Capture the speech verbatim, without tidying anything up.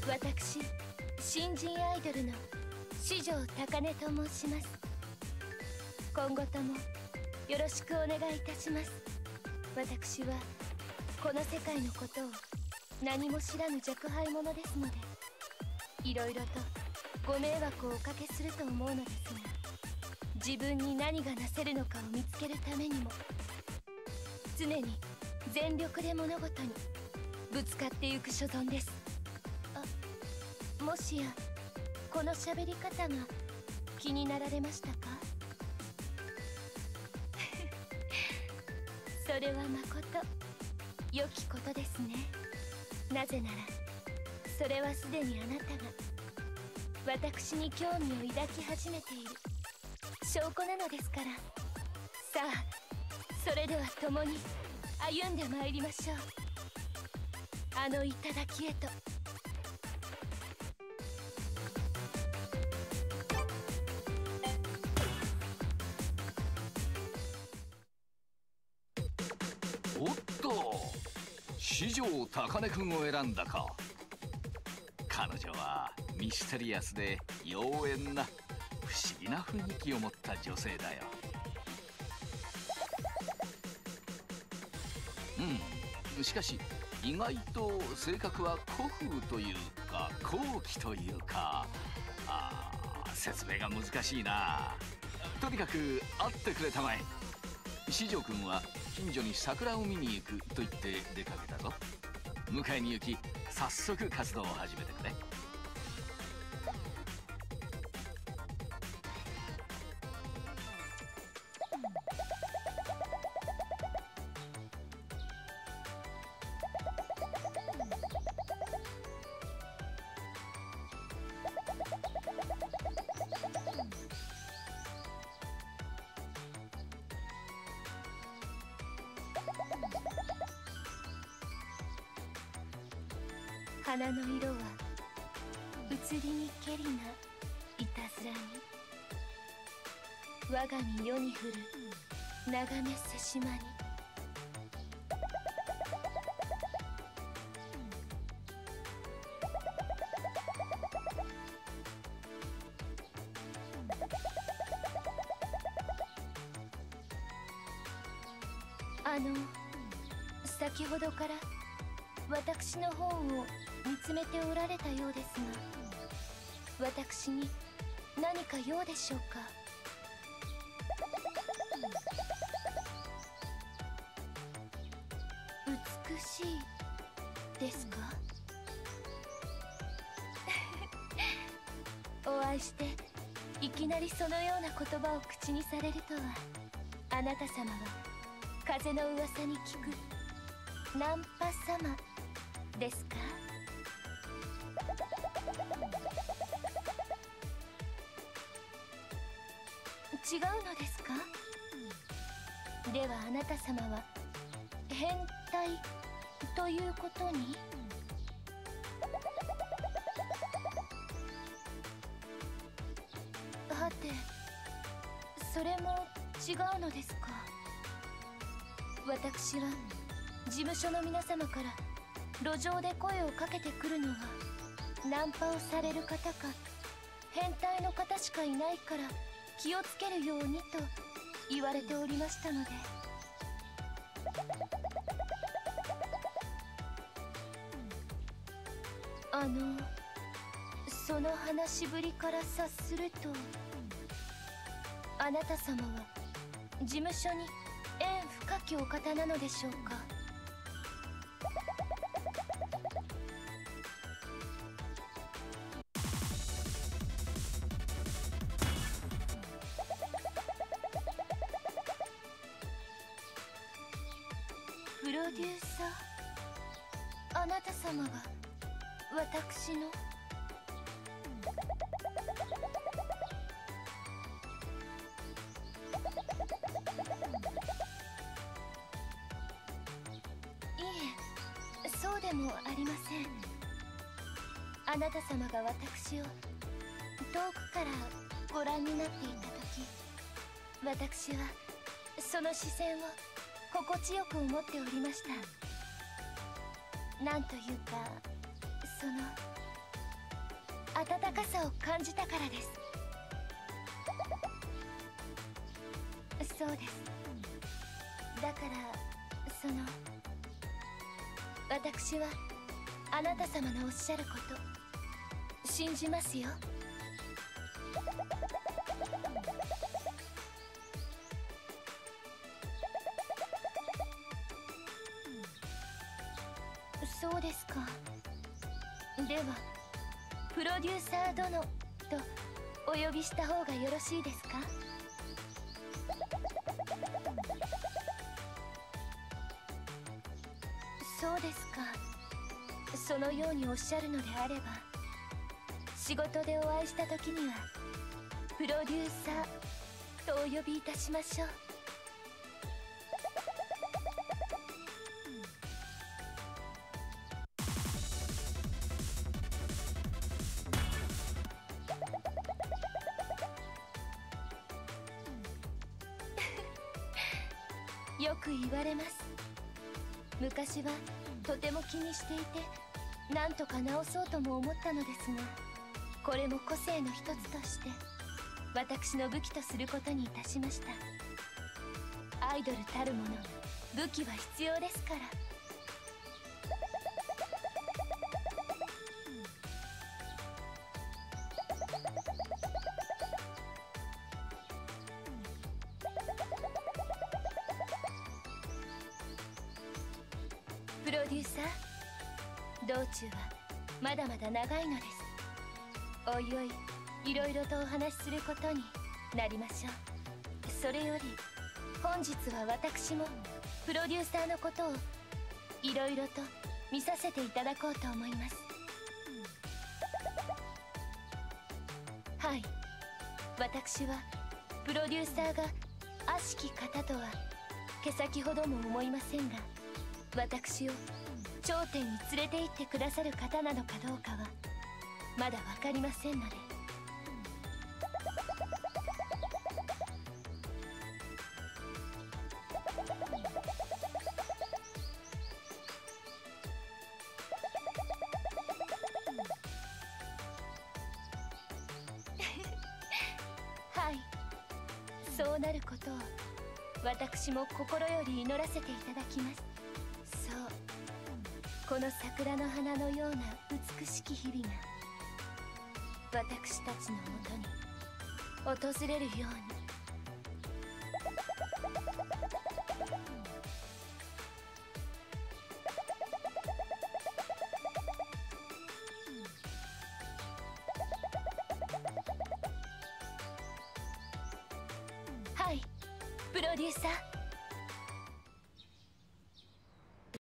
私、新人アイドルの四条高音と申します。今後ともよろしくお願いいたします。私はこの世界のことを何も知らぬ若輩者ですので、いろいろとご迷惑をおかけすると思うのですが、自分に何がなせるのかを見つけるためにも、常に全力で物事にぶつかってゆく所存です。あ、もしやこの喋り方が気になられましたか？それはまこと良きことですね。なぜならそれはすでにあなたが私に興味を抱き始めている証拠なのですから。さあ、それでは共に歩んでまいりましょう。あの頂へと。 おっと、四条高音くんを選んだか。彼女はミステリアスで妖艶な不思議な雰囲気を持った女性だよ。うん、しかし意外と性格は古風というか高貴というか、あー、説明が難しいな。とにかく会ってくれたまえ。四条くんは近所に桜を見に行くと言って出かけたぞ。迎えに行き早速活動を始めてくれ。 花の色は移りにけりないたずらに、我が身世に降る眺めせしまに。あの先ほどから私の方を見つめておられたようですが、私に何か用でしょうか？美しいですか？お会いしていきなりそのような言葉を口にされるとは。あなた様は風の噂に聞くナンパ様ですか？違うのですか？ではあなた様は変態ということに？はて、それも違うのですか？私は事務所の皆様から路上で声をかけてくるのはナンパをされる方か変態の方しかいないから気をつけるようにと言われておりましたので。あのその話しぶりから察すると、あなた様は事務所に縁深きお方なのでしょうか？プロデューサー、あなた様が私の？いえ、そうでもありません。あなた様が私を遠くからご覧になっていた時、私はその視線を心地よく思っておりました。なんというか、その温かさを感じたからです。そうです。だからその私はあなた様のおっしゃること信じますよ。そうですか。ではプロデューサー殿とお呼びした方がよろしいですか？そうですか。そのようにおっしゃるのであれば、仕事でお会いした時にはプロデューサーとお呼びいたしましょう。よく言われます。昔はとても気にしていて、なんとか直そうとも思ったのですが、これも個性の一つとして私の武器とすることにいたしました。アイドルたるもの、武器は必要ですから。プロデューサー、道中はまだまだ長いのです。おいおい、いろいろとお話しすることになりましょう。それより本日は私もプロデューサーのことをいろいろと見させていただこうと思います。はい、私はプロデューサーが悪しき方とは毛先ほども思いませんが、私を頂点に連れて行ってくださる方なのかどうかはまだ分かりませんので。はい、そうなることを私も心より祈らせていただきます。そう、この桜の花のような美しき日々が私たちのもとに訪れるように。はい、プロデューサー。